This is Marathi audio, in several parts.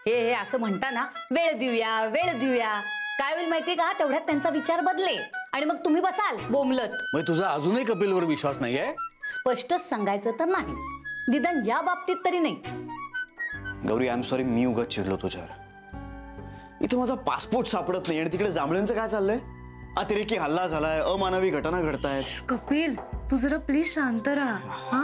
हे असं म्हणता ना, वेळ देऊया काय होईल माहितीये का, तेवढ्यात त्यांचा विचार बदले आणि मग तुम्ही बसाल बोंबलत. मग तुझा अजूनही कपिलवर विश्वास नाहीये? स्पष्टच सांगायचं तर नाही, निदान या बाबतीत तरी नाही. गौरी, आय एम सॉरी, मी उगाच चिडलो तुझ्यावर. इथे माझा पासपोर्ट सापडत नाही आणि तिकडे जांभळ्यांचं काय चाललंय? अतिरेकी हल्ला झालाय, अमानवी घटना घडतायत. कपिल, तू जरा प्लीज शांत राहा. हा,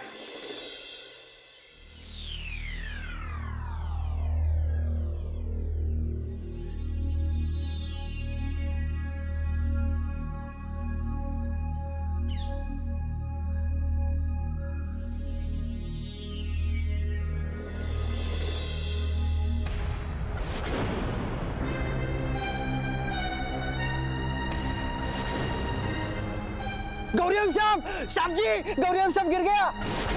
गौरी श्याम, श्याम जी, गौरी श्याम गिर गया.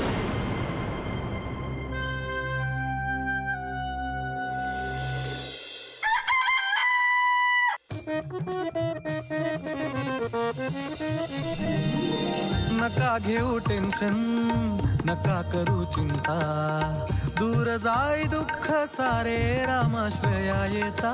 नका घेऊ टेन्शन, नका करू चिंता, दूर जाई दुःख सारे रामाश्रया येता.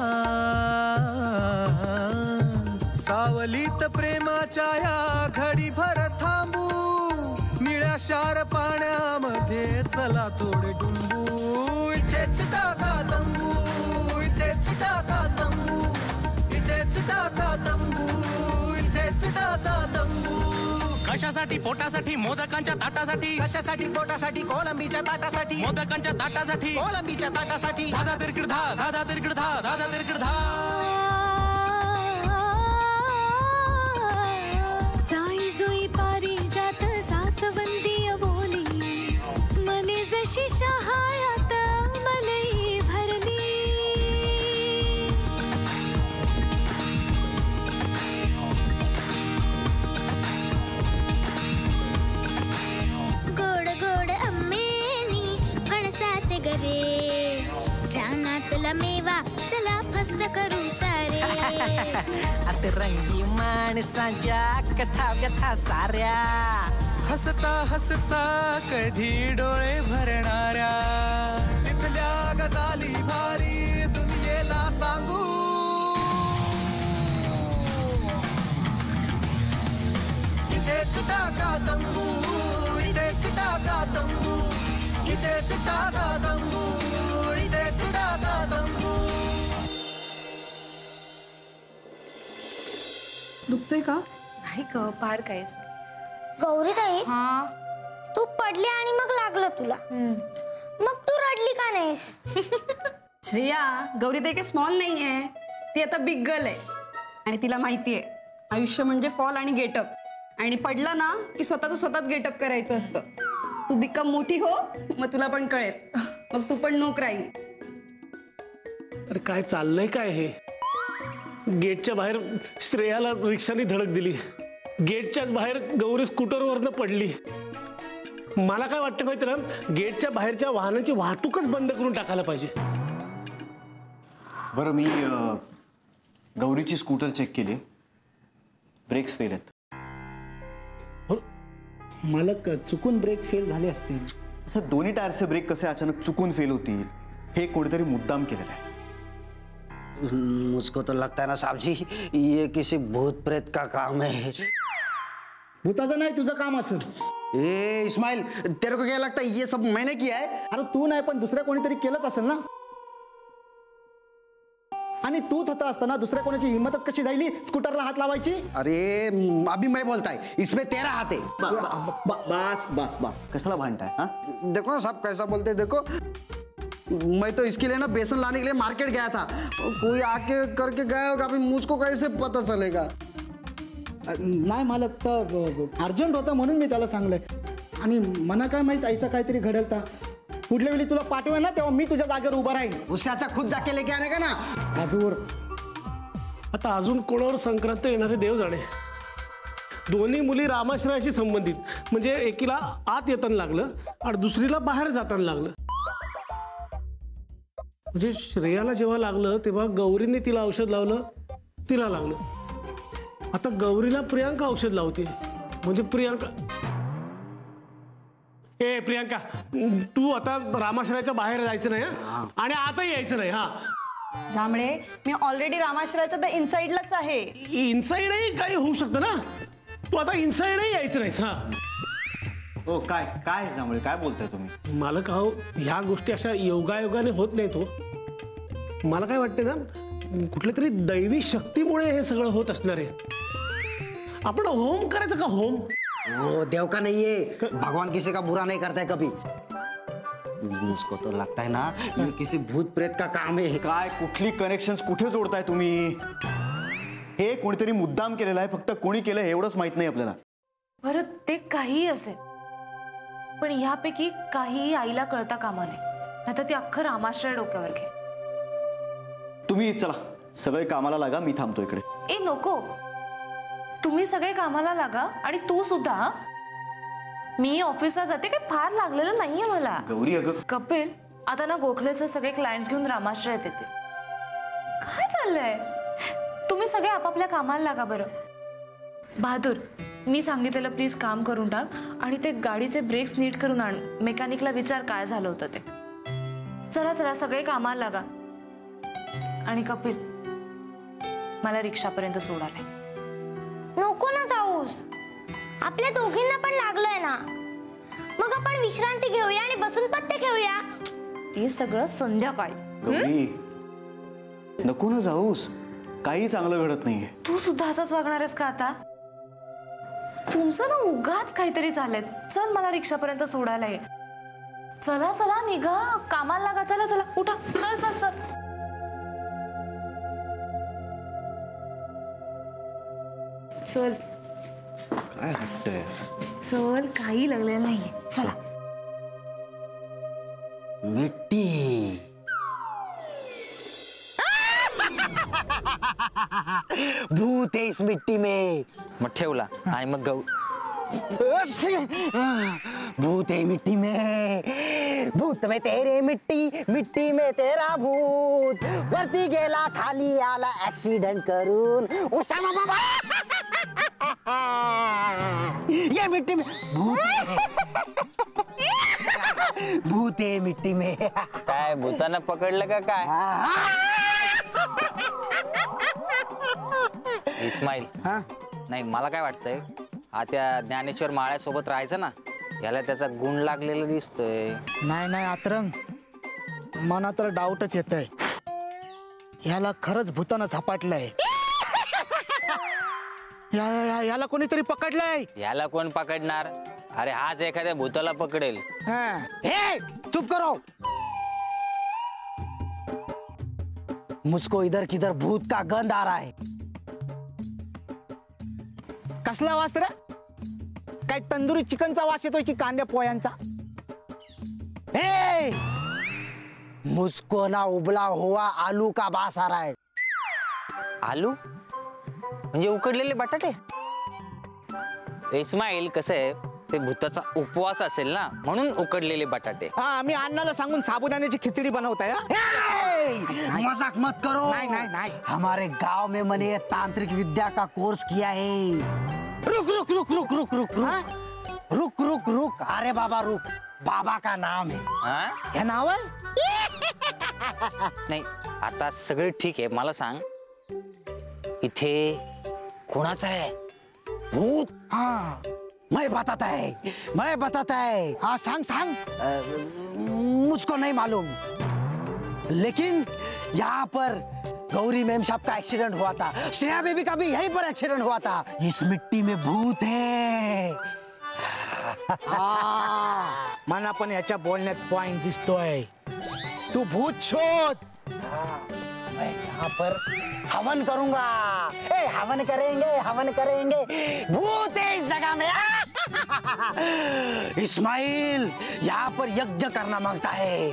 सावलीत प्रेमाच्या या घडी भर थांबू, निळ्या शार पाण्यामध्ये चला थोडे डुंबू. इथेच टाका तंबू, इथेच टाका तंबू, इथेच टाका तंबू, इथेच टाका तंबू. कशासाठी? पोटासाठी, मोदकांच्या ताटासाठी. कशासाठी? पोटासाठी, कोलंबीच्या ताटासाठी. मोदकांच्या ताटासाठी, कोलंबीच्या ताटासाठी. धादा तिरकिड धा, धादा तिरकिड धा, धादा तिरकिड धा. जाई जुई पारिजात सासवंतीय बोली, मने जशी शहाळ्यात मलई भरली. गोड गोड आंबेनी फणसाचे गरे, रानातला मेवा चला फस्त करू सारे. अतरंगी माणसांच्या कथा व्यथा साऱ्या, हसता हसता कधी डोळे भरणाऱ्या. इथल्या गजाली भारी दुनियेला सांगू. इथेच टाका तंबू, इथेच टाका तंबू, इथेच टाका तंबू, इथेच टाका तंबू. दुखतंय का? नाही ग, फार काहीच. गौरीताई, हा, तू पडली आणि मग लागलं तुला, मग तू रडली का नाहीस? श्रेया, गौरीताई काही स्मॉल नाहीये, ती आता बिग गर्ल आहे आणि तिला माहितीये आयुष्य म्हणजे फॉल आणि गेटअप. आणि पडलं ना की स्वतःच गेटअप करायचं असतं. तू बिकम मोठी हो, मग तुला पण कळेल, मग तू पण नो क्राईंग. अरे काय चाललंय काय हे? गेटच्या बाहेर श्रेयाला रिक्षाने धडक दिली, गेटच्याच बाहेर गौरी स्कूटरवरनं पडली. मला काय वाटतं माहिती ना, गेटच्या बाहेरच्या वाहनांची वाहतूकच बंद करून टाकायला पाहिजे. बरं, मी गौरीची स्कूटर चेक केली, ब्रेक्स फेल आहेत. मालक, चुकून ब्रेक फेल झाले असतील. असं दोन्ही टायरचे ब्रेक कसे अचानक चुकून फेल होतील? हे कोणीतरी मुद्दाम केलेलं आहे. मुझको तो लगता है ना साहब जी, ये किसी भूत प्रेत का काम है. भूताचं नाही, तुझं काम असेल. ए इस्माइल, तेरे को क्या लगता है ये सब मैंने किया है? अरे तू नाही, पण दुसऱ्या कोणीतरी केलंच असेल ना. आणि तू थता असताना दुसऱ्या कोणाची हिम्मतच कशी झाली स्कूटरला हात लावायची? अरे अभी मैं बोलता है, इसमें तेरा हाथ है. बस बस बस, कशाला भांडताय? हा, देखो ना साहब कैसा बोलते हैं. देखो, मैं तो इसके लिए ना बेसन लाने के लिए मार्केट गया था, कोई आके करके गया होगा, अभी मुझको कैसे पता चलेगा? नाही मालक, तर अर्जंट होतं म्हणून मी त्याला सांगलंय. आणि मला काय माहित ऐसा काहीतरी घडेल. तर पुढल्या वेळी तुला पाठवेल ना, तेव्हा मी तुझ्या जागेवर उभा राहीन. उशाचा खुद जाके लेके आने का ना. अगोर आता अजून कोणावर संक्रांत येणारे देव जाणे. दोन्ही मुली रामाश्रयाशी संबंधित, म्हणजे एकीला आत येताना लागलं आणि दुसरीला बाहेर जाताना लागलं. म्हणजे श्रेयाला जेव्हा लागलं तेव्हा गौरीने तिला औषध लावलं, तिला लागलं. आता गौरीला प्रियांका औषध लावते, म्हणजे प्रियांका. ए प्रियांका, तू आता रामाश्रयाच्या बाहेर जायचं नाही हा? आणि आता यायचं नाही हा. जांभळे, मी ऑलरेडी रामाश्रयाच्या त्या इनसाइडलाच आहे. इनसाइडही काही होऊ शकतं ना. तू आता इनसाइडही यायचं नाहीस हा. हो काय काय जांभळे, काय बोलताय तुम्ही? मालक अहो, ह्या गोष्टी अशा योगायोगाने होत नाही तो. मला काय वाटतं ना, कुठल्या तरी दैवी शक्तीमुळे हे सगळं होत असणार आहे. आपण होम करायचं का होम? वो देव का नहीं है, भगवान किसी का बुरा नहीं करता है कभी. मुझको तो लगता है ना ये किसी भूत प्रेत का काम है. काय कुठली कनेक्शन्स कुठे जोडताय तुम्ही? हे कोणीतरी मुद्दाम केलेलं आहे, फक्त कोणी केलं हे एवढंच माहित नाही आपल्याला. बरं ते काहीही असेल, पण ह्यापैकी काहीही आईला कळता कामा नये, नाहीतर ती अख्खं रामाश्रय डोक्यावर घे. तुम्ही चला सगळे कामाला लागा, मी थांबतो इकडे. ए नको, तुम्ही सगळे कामाला लागा आणि तू सुद्धा. मी ऑफिसला जाते, काही फार लागलेलं नाहीये मला. गौरी अगं कपिल, आता ना गोखलेचे सगळे क्लायंट घेऊन रामाश्रयात येते. काय चाललंय? तुम्ही सगळे आपापल्या कामाला लागा बरं. बहादूर, मी सांगितलेलं प्लीज काम करून टाक आणि ते गाडीचे ब्रेक्स नीट करून आण. मेकॅनिकला विचार काय झालं होतं ते. चला चला सगळे कामाला लागा. आणि कपिल, मला रिक्षापर्यंत सोडायला. नको ना जाऊस, आपल्या दोघींना पण लागलोय ना. मग आपण विश्रांती घेऊया आणि बसून पत्ते खेळूया. ते सगळं संध्याकाळी. गौरी नको ना जाऊस, काही चांगलं घडत नाहीये. तू सुद्धा असंच वागणार आहेस का आता? तुमचं ना उगाच काहीतरी चाललंय. चल मला रिक्षापर्यंत सोडायला ये. चला चला निघा, कामाला लागा. चला चला उठा, चल चल चल. चल काय वाटतंय? चल, काही लागलेलं नाहीये. चला. मिट्टी भूत है इस मिट्टी में. मग ठेवला आणि मग भूत है मिट्टी में, भूत में तेरे मिट्टी, मिट्टी में तेरा भूत. वरती गेला खाली आला ऍक्सिडेंट करून. उसामा बाबा ये मिट्टी में भूत है मिट्टी में. काय भूतानं पकडलं का काय? इस्माईल, नाही मला काय वाटतंय, हा त्या ज्ञानेश्वर माळ्यासोबत राहायचं ना, याला त्याचा गुण लागलेला दिसतोय. नाही नाही आतरंग, मला तर डाऊटच येतोय. ह्याला खरंच भूतानं झपाटलंय. याला कोणीतरी पकडलंय. याला कोण पकडणार? अरे हाच एखाद्या भूताला पकडेल. हे चुप करो. मुझको इधर किधर भूत का गंध आ रहा है. कसला वास रे? काय तंदुरी चिकनचा वास येतोय की कांद्या पोयांचा? हे मुझको ना उबला हुआ आलू का वास आ रहा है. आलू म्हणजे उकडलेले बटाटे? इस्माईल, कसं आहे, ते भूताचा उपवास असेल ना, म्हणून उकडलेले बटाटे. हा, मी अण्णाला सांगून साबुदाण्याची खिचडी बनवताय. मजाक मत करो. नहीं नहीं नहीं, हमारे गांव में मैंने ये तांत्रिक विद्या का कोर्स किया है. रुक रुक रुक रुक रुक रुक रुक रुक रुक रुक. अरे बाबा रुक, बाबा का नाम है. हे नाव नाही, आता सगळं ठीक आहे. मला सांग, इथे कोणाचं आहे भूत? हाँ मैं बताता है. हाँ सांग सांग. मुझको नहीं मालूम, लेकिन यहाँ पर गौरी मैम साहब का एक्सीडेंट हुआ था. श्रेया बेबी का भी यहीं पर एक्सीडेंट हुआ था. इस मिट्टी में भूत है. मला पण याच्या बोलण्यात पॉइंट दिसतोय. तू भूत शोध. मैं यहाँ पर हवन करूंगा. हवन करेंगे. भूत है इस जगह में. इस्माइल यहाँ पर यज्ञ करना मांगता है.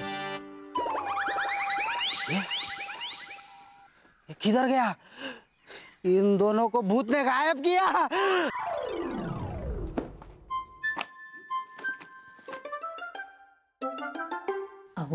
ये किधर गया? इन दोनों को भूत ने गायब किया. अहो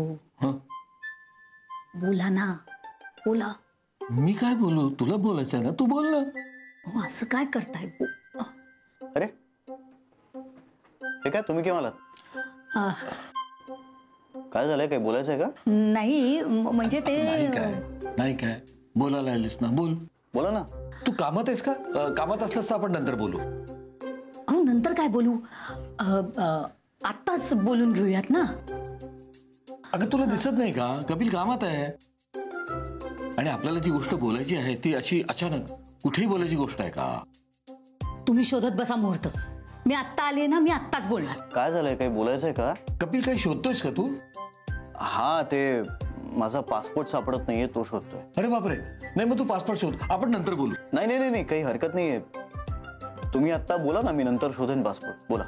बोला ना, बोला. मी काय बोलू? तुला बोलायचं ना, तू बोल ना. अहो, असं काय करताय? अरे हे काय, तुम्ही केव्हा आलात? काय झालंय? काही बोलायचं आहे का? नाही म्हणजे ते नाही काय बोलायला आलीस ना, बोल. बोला ना. तू कामात आहेस का? कामात असलंस तर आपण नंतर बोलू. अहो नंतर काय बोलू, आत्ताच बोलून घेऊयात ना. अगं तुला दिसत नाही का कपिल कामात आहे आणि आपल्याला जी गोष्ट बोलायची आहे ती अशी अचानक कुठेही बोलायची गोष्ट आहे का? तुम्ही शोधत बसा मुहूर्त. मी आत्ता आली ना, मी आत्ताच बोलणार. काय झालंय? काही बोलायचंय का? कपिल काही शोधतोयस का तू? हा, ते माझा पासपोर्ट सापडत नाहीये, तो शोधतोय. अरे बापरे. नाही मग तू पासपोर्ट शोध, आपण नंतर बोलू. नाही नाही नाही, काही हरकत नाहीये. तुम्ही आत्ता बोला ना, मी नंतर शोधेन पासपोर्ट. बोला.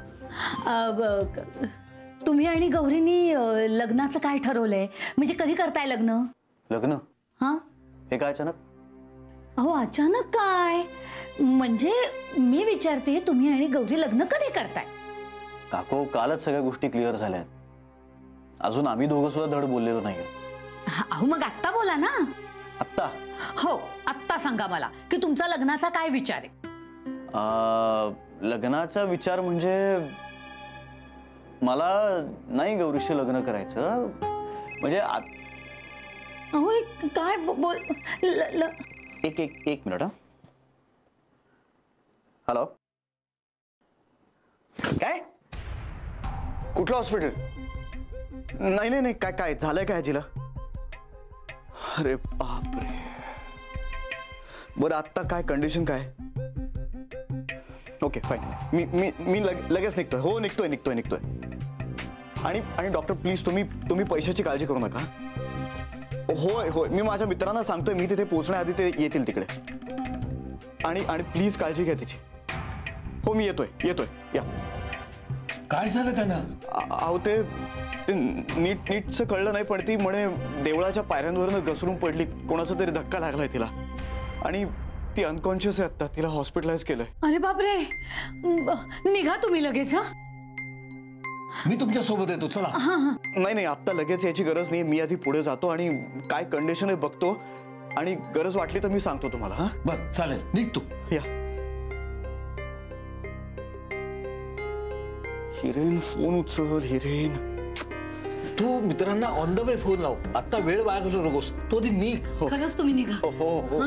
तुम्ही आणि गौरीनी लग्नाचं काय ठरवलंय? म्हणजे कधी करताय लग्न? लग्न? हा, हे काय अचानक? अहो अचानक काय म्हणजे मी विचारते, तुम्ही आणि गौरी लग्न कधी करताय? काको, कालच सगळ्या गोष्टी क्लिअर झाल्यात. अजून आम्ही दोघं सुद्धा धड बोललेलो नाही. अहो मग आत्ता बोला ना. आत्ता? हो आत्ता सांगा मला की तुमचा लग्नाचा काय विचार आहे. लग्नाचा विचार म्हणजे मला नाही गौरीशी लग्न करायचं. म्हणजे अहो काय बोल. एक मिनिट. हॅलो. काय? कुठलं हॉस्पिटल? नाही नाही नाही, काय काय झालंय काय आजीला? अरे बापरे. बरं आत्ता काय कंडिशन काय? Okay fine. मी लगेच निघतोय. हो निघतोय. आणि डॉक्टर प्लीज तुम्ही पैशाची काळजी करू नका. होय मी माझ्या मित्रांना सांगतोय, मी तिथे पोहोचण्याआधी ते येतील तिकडे. आणि प्लीज काळजी घ्या तिची. हो मी येतोय या. काय झालं त्यांना? अहो ते नीटचं कळलं नाही, पण ती म्हणे देवळाच्या पायऱ्यांवरनं घसरून पडली. कोणाचा तरी धक्का लागलाय तिला आणि ती अनकॉन्शियस आहे आता. तिला हॉस्पिटलाइज केलंय. अरे बापरे. निघा तुम्ही लगेच. हा, मी तुमच्या सोबत येतो. चला. नाही आता लगेच याची गरज नाही. मी आधी पुढे जातो आणि काय कंडिशन आहे बघतो आणि गरज वाटली तर मी सांगतो तुम्हाला. हा बरं चालेल, निघतो. या. हिरेन फोन उचल. हिरेन, तू मित्रांना ऑन द वे फोन लाव. आता वेळ वाया घालू नकोस. तो आधी निघ. खरंच तुम्ही निघा. हो.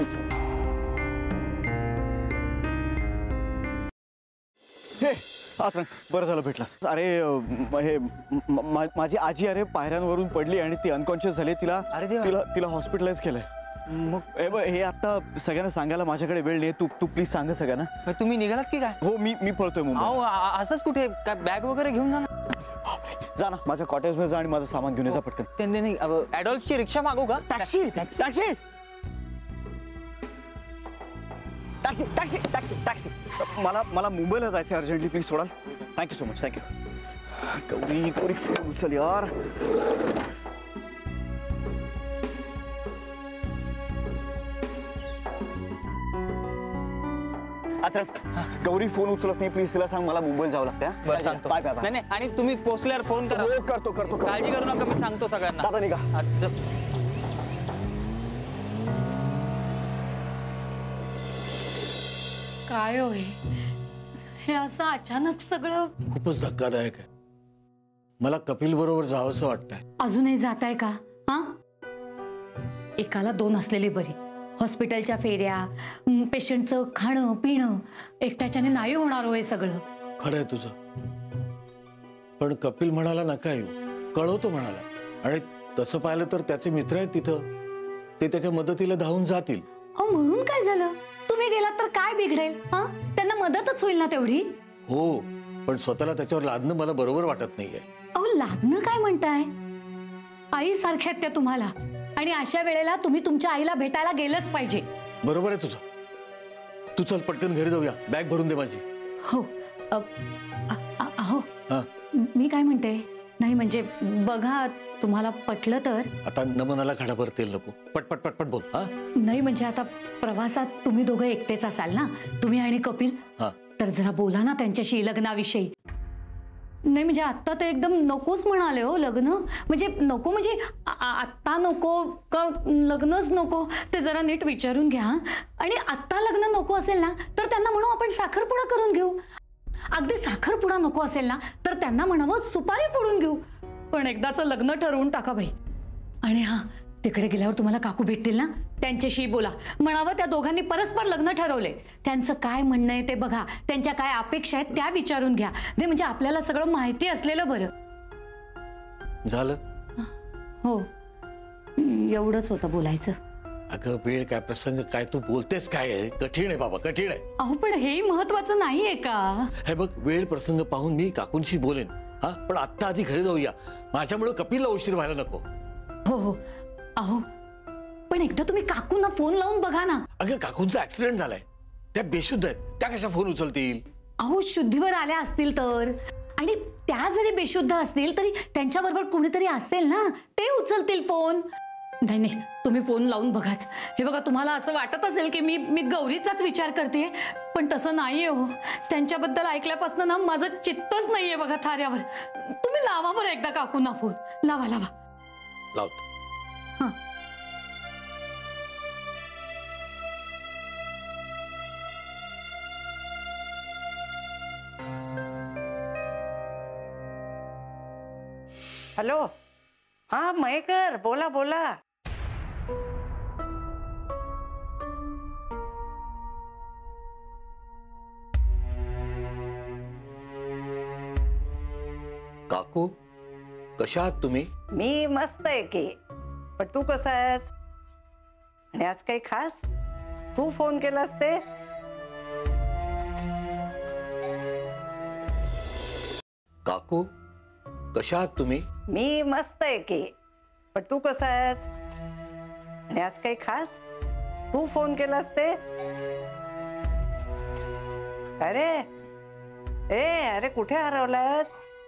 हे बरं झालं भेटलास. अरे हे माझी आजी अरे पायऱ्यांवरून पडली आणि ती अनकॉन्शियस झाली. तिला हॉस्पिटलाइज केलंय. मग हे आता सगळ्यांना सांगायला माझ्याकडे वेळ नाही. तू प्लीज सांग सगळ्यांना. तुम्ही निघालात की काय? हो मी पळतोय मुंबई. असंच कुठे? काय बॅग वगैरे घेऊन जा ना माझ्या कॉटेजमध्ये जा आणि माझं सामान घेऊन जा पटकन. ॲडॉल्फची रिक्षा मागू का? टॅक्सी. मला मुंबईला जायचं अर्जंटली. प्लीज सोडाल? Thank you so much. Thank you. Gauri phone उचल यार. आता गौरी फोन उचलत नाही. प्लीज तिला सांग मला मुंबईला जावं लागतं. बरं सांगतो. नाही आणि तुम्ही पोचल्यावर फोन करा. करतो. काळजी करू नका, मी सांगतो सगळ्यांना. आता निघा. काय होय हे असं अचानक सगळं? खूपच धक्कादायक आहे. मला कपिल बरोबर जावंसं वाटतंय. अजूनही जात आहे का? हा, एकाला दोन असलेली बरी. हॉस्पिटलच्या फेऱ्या, पेशंटचं खाणं पिणं, एकट्याच्याने नाही होणार होय सगळं. खरंय तुझं. पण कपिल म्हणाला नका येऊ, कळवतो म्हणाला. आणि तसं पाहिलं तर त्याचे मित्र आहेत तिथं, ते त्याच्या मदतीला धावून जातील. अहो म्हणून काय झालं? तुम्ही गेलात तर काय बिघडेल? हा, त्यांना मदतच होईल ना तेवढी. हो, पण स्वतःला त्याच्यावर लादणं मला बरोबर वाटत नाहीये. अहो लादणं काय म्हणताय? आई सारख्यात त्या तुम्हाला, आणि अशा वेळेला तुम्ही तुमच्या आईला भेटायला गेलंच पाहिजे. बरोबर आहे तुझं. तू चल पटकन घरी जाऊया. बॅग भरून दे माझी. हो. अहो मी काय म्हणते, नाही म्हणजे बघा तुम्हाला पटलं तर. आता नमनाला घडाभर तेल नको. पटपट पटपट बोल. हा, नाही म्हणजे आता प्रवासात तुम्ही दोघं एकटेच असाल ना, तुम्ही आणि कपिल. तर जरा बोला ना त्यांच्याशी लग्नाविषयी. नाही म्हणजे आता तर एकदम नकोच म्हणाले हो लग्न. म्हणजे नको म्हणजे आत्ता नको का लग्नच नको ते जरा नीट विचारून घ्या. आणि आत्ता लग्न नको असेल ना तर त्यांना म्हणू आपण साखरपुडा करून घेऊ. अगदी साखरपुडा नको असेल ना तर त्यांना म्हणावं सुपारी फोडून घेऊ, पण एकदाचं लग्न ठरवून टाका बाई. आणि हा, तिकडे गेल्यावर तुम्हाला काकू भेटतील ना, त्यांच्याशी बोला. म्हणावं त्या दोघांनी परस्पर लग्न ठरवले, त्यांचं काय म्हणणं आहे ते बघा, त्यांच्या काय अपेक्षा आहेत त्या विचारून घ्या. ते म्हणजे आपल्याला सगळं माहिती असलेलं बरं. झालं? हो, एवढंच होतं बोलायचं. अगं वेळ काय, प्रसंग काय, तू बोलतेस काय आहे? कठीण आहे बाबा, कठीण आहे. अहो पण हे महत्वाचं नाहीये का? हे बघ, वेळ प्रसंग पाहून मी काकूंशी बोलेन. हा, पण आत्ता आधी घरी जाऊया. माझ्यामुळे कपिलला उशीर व्हायला नको. हो हो. अहो पण एकदा तुम्ही काकूंना फोन लावून बघा ना. अगं काकूंचा ऍक्सिडेंट झालाय, त्या बेशुद्ध आहेत, त्या कशा फोन उचलतील? अहो शुद्धीवर आल्या असतील तर, आणि त्या जरी बेशुद्ध असतील तरी त्यांच्याबरोबर कोणीतरी असेल ना, ते उचलतील फोन. नाही नाही, तुम्ही फोन लावून बघाच. हे बघा, तुम्हाला असं वाटत असेल की मी गौरीचाच विचार करते, पण तसं नाहीये हो. त्यांच्याबद्दल ऐकल्यापासून ना माझं चित्तच नाहीये बघा थाऱ्यावर. तुम्ही लावा बरं एकदा काकूंना फोन. लावा लावा. लावतो. हां. हॅलो, हा मयेकर, बोला बोला. काकू कशा आहात तुम्ही? मी मस्त आहे की, पण तू कसा आहेस? आणि आज काही खास तू फोन केलास ते? काकू कशा आहात तुम्ही? मी मस्त आहे की, पण तू कसा आहेस? आणि आज काही खास तू फोन केलास ते? अरे अरे कुठे हरवलास?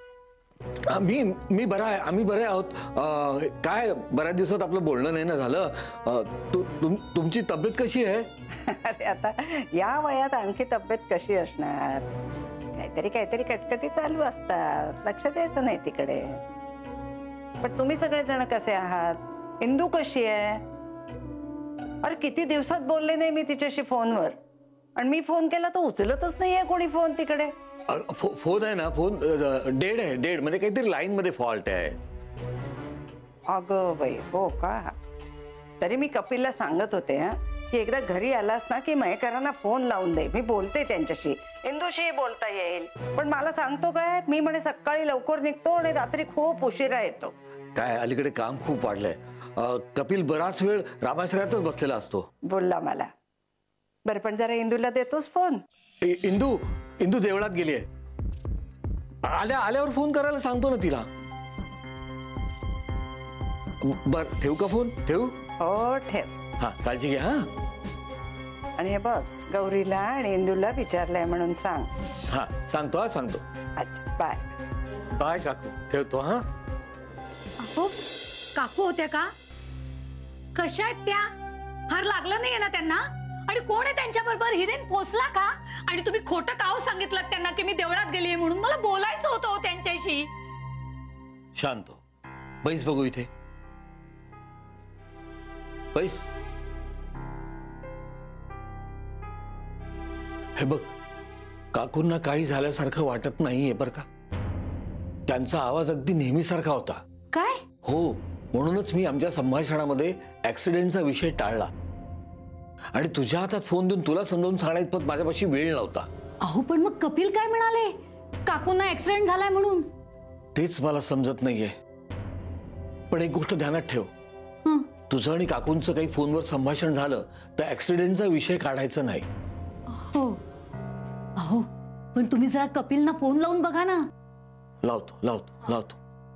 मी बरा आहे, आम्ही बरे आहोत. काय बऱ्याच दिवसात आपलं बोलणं नाही ना झालं. तुमची तब्येत कशी आहे? अरे आता या वयात आणखी तब्येत कशी असणार? काहीतरी कटकटी चालू असतात, लक्ष द्यायचं नाही तिकडे. पण तुम्ही सगळेजण कसे आहात? इंदू कशी आहे? अरे किती दिवसात बोलले नाही मी तिच्याशी फोनवर, आणि मी फोन केला तर उचलतच नाहीये कोणी फोन तिकडे. फोन आहे ना, फोन डेड आहे, डेड म्हणजे काहीतरी लाईन मध्ये फॉल्ट आहे. अगं बाई, हो का? तरी मी कपिलला सांगत होते की एकदा घरी आलास ना की मयेकरांना फोन लावून दे, मी बोलते त्यांच्याशी, इंदूशी बोलता येईल. पण मला सांगतो काय, मी म्हणे सकाळी लवकर निघतो आणि रात्री खूप उशिरा येतो. काय अलीकडे काम खूप वाढलंय. कपिल बराच वेळ रामाश्रयातच बसलेला असतो. बोलला मला. बरं, पण जरा इंदूला देतोस फोन? इंदू देवळात गेलीये. आल्यावर फोन करायला सांगतो ना तिला. बर, ठेवू का फोन? ठेवू? हो ठेव. हा, काळजी घ्या. हा, आणि हे बघ, गौरीला आणि इंदूला विचारलंय म्हणून सांग. हा सांगतो. हा सांगतो. अच्छा, बाय बाय काकू, ठेवतो. हा. अहो काकू होत्या का? कशा आहेत त्या? फार लागलं नाहीये ना त्यांना? आणि कोण आहे त्यांच्या बरोबर? हिरेन पोचला का? आणि तुम्ही खोटं काव सांगितलं त्यांना की मी देवळात गेलीये म्हणून? मला बोलायचं होतं त्यांच्याशी. शांत हो, बैस बघू इथे. बैस. हे बघ, काकूंना काही झाल्यासारखं वाटत नाहीये बरं का. त्यांचा आवाज अगदी नेहमीसारखा होता. काय? हो, म्हणूनच मी आमच्या संभाषणामध्ये ऍक्सिडेंटचा विषय टाळला आणि तुझ्या हातात फोन देऊन तुला समजावून सांगण्यात माझ्यापाशी वेळ नव्हता. अहो पण मग कपिल काय म्हणाले? काकूंना ऍक्सिडेंट झालाय म्हणून? तेच मला समजत नाहीये. पण एक गोष्ट ध्यानात ठेव, तुझं आणि काकूंचं काही फोनवर संभाषण झालं तर ऍक्सिडेंटचा विषय काढायचा नाही. हो. अहो पण तुम्ही जरा कपिलना फोन लावून बघा ना. लावतो.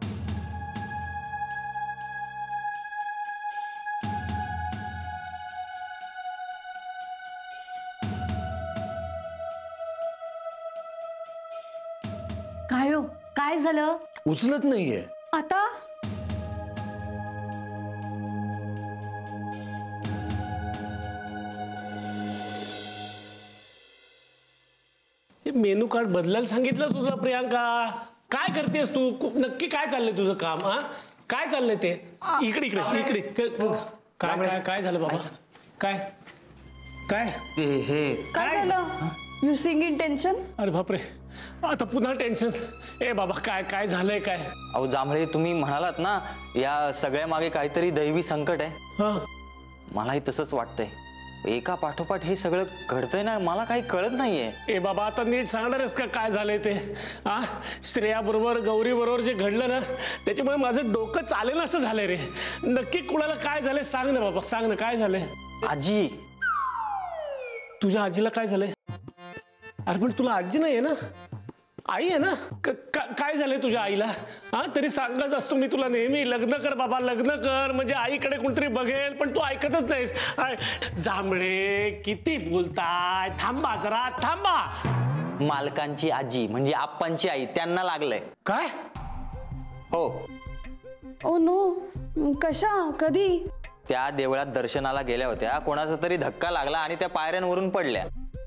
काय हो, काय झालं? उचलत नाहीये. आता मेनू कार्ड बदलायला सांगितलं तुझं प्रियांका? काय करतेस तू? नक्की काय चाललंय तुझं काम? हा, काय चाललंय ते? इकडे काय झालं बाबा? काय काय झालं? You sing in tension. अरे बापरे, आता पुन्हा टेन्शन. ए बाबा, काय काय झालंय काय? अहो जांभळे, तुम्ही म्हणालात ना या सगळ्या मागे काहीतरी दैवी संकट आहे. मलाही तसंच वाटतंय. एका पाठोपाठ हे सगळं घडतंय ना, मला काही कळत नाहीये. ए बाबा, आता नीट सांगणारच का काय झालंय ते? श्रेया बरोबर गौरी बरोबर जे घडलं ना, त्याच्यामुळे माझं डोकं चालेल असं झालंय रे. नक्की कुणाला काय झालंय सांग ना बाबा, सांग ना काय झालंय. आजी. तुझ्या आजीला काय झालंय? अरे पण तुला आजी नाहीये ना, आई आहे ना. काय झालंय तुझ्या आईला? तरी सांगत असतो मी तुला नेहमी, लग्न कर बाबा, लग्न कर, म्हणजे आईकडे कोणतरी बघेल, पण तू ऐकतच नाहीस. जांभळे, किती बोलताय? थांबा जरा, थांबा. मालकांची आजी म्हणजे आप्पांची आई, त्यांना लागलंय. काय? हो. ओ नो, कशा, कधी? त्या देवळात दर्शनाला गेल्या होत्या, कोणाचा तरी धक्का लागला आणि त्या पायऱ्यांवरून पडल्या.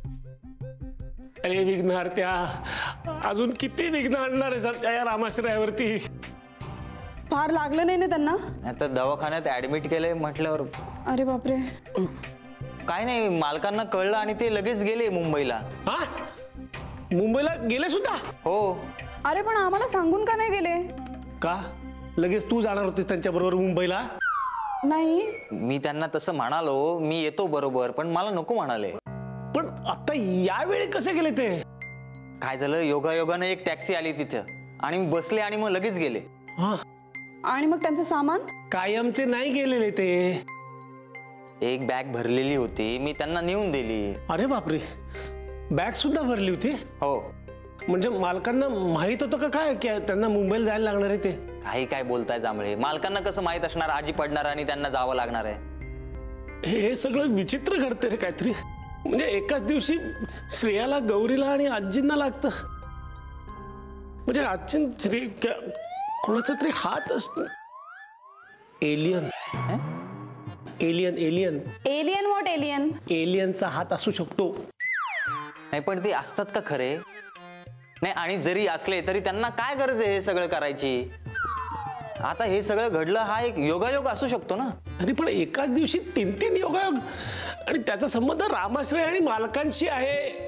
अरे विघ्नार्त्या, अजून किती विघ्न आणणार आहे त्या या रामाश्रयावरती? फार लागलं नाही ना त्यांना? आता दवाखान्यात ऍडमिट केलंय म्हटल्यावर. अरे बापरे. काय नाही, मालकांना कळलं आणि ते लगेच गेले मुंबईला. मुंबईला गेले सुद्धा? हो. अरे पण आम्हाला सांगून का नाही गेले? का? लगेच तू जाणार होतीस त्यांच्या बरोबर मुंबईला? नाही, मी त्यांना तसं म्हणालो, मी येतो बरोबर, पण मला नको म्हणाले. पण आता यावेळी कसे गेले ते? काय झालं, योगायोगाने एक टॅक्सी आली तिथं आणि मी बसले आणि मग लगेच गेले. आणि मग त्यांचं सामान? कायमचे नाही गेलेले ते. एक बॅग भरलेली होती, मी त्यांना नेऊन दिली. अरे बापरे, बॅग सुद्धा भरली होती? हो. म्हणजे मालकांना माहित होतं का काय की त्यांना मुंबईला जायला लागणार आहे ते? काही काय बोलताय जांभळे, मालकांना कसं माहित असणार आजी पडणार आणि त्यांना जावं लागणार आहे? हे सगळं विचित्र घडते रे काहीतरी. म्हणजे एकाच दिवशी श्रेयाला, गौरीला आणि आजींना लागतं. म्हणजे आजी कोणाचा तरी हात असतो. Alien. Alien alien alien what alien? एलियनचा हात असू शकतो. नाही पण ते असतात का खरे? नाही, आणि जरी असले तरी त्यांना काय गरज आहे हे सगळं करायची? आता हे सगळं घडलं हा एक योगायोग असू शकतो ना. अरे पण एकाच दिवशी 3 योगायोग, आणि त्याचा संबंध रामाश्रय आणि मालकांशी आहे.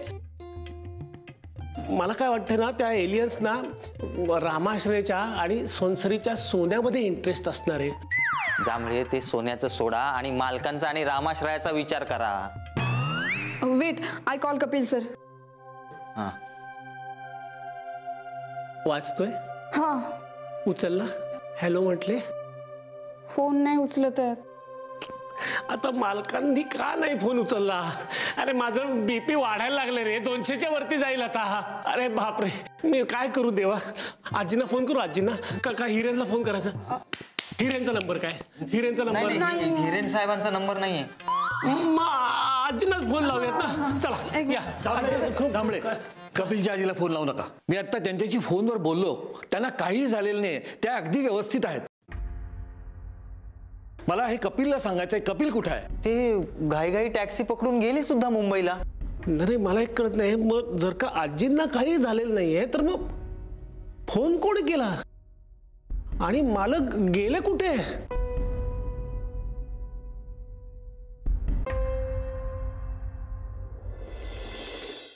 मला काय वाटतं ना, त्या एलियन्सना रामाश्रयच्या आणि सोनसरीच्या सोन्यामध्ये इंटरेस्ट असणार आहे. जांभळे, ते सोन्याचं सोडा आणि मालकांचा आणि रामाश्रयाचा विचार करा. Wait, I call Kapil sir. हा, वाचतोय? हा. उचलला? हॅलो म्हटले, फोन नाही उचलत आहेत. आता मालकांनी का नाही फोन उचलला? अरे माझं बीपी वाढायला लागले रे, 200च्या वरती जाईल आता. अरे बापरे, मी काय करू देवा? आजींना फोन करू? आजींना का हिरेनला फोन करायचा? हिरेनचा नंबर काय? हिरेनचा नंबर हिरेन साहेबांचा नंबर नाहीये. आजींनाच फोन लावूयात ना. चला या. थांबळे, कपिलच्या आजीला फोन लावू नका. मी आता त्यांच्याशी फोनवर बोललो, त्यांना काही झालेलं नाही, त्या अगदी व्यवस्थित आहेत. मला हे कपिलला सांगायचंय. कपिल कुठे आहे? ते घाईघाई टॅक्सी पकडून गेले सुद्धा मुंबईला. नाही, मला एक कळत नाही, मग जर का आजींना काही झालेलं नाहीये तर मग फोन कोण केला आणि मालक गेले कुठे?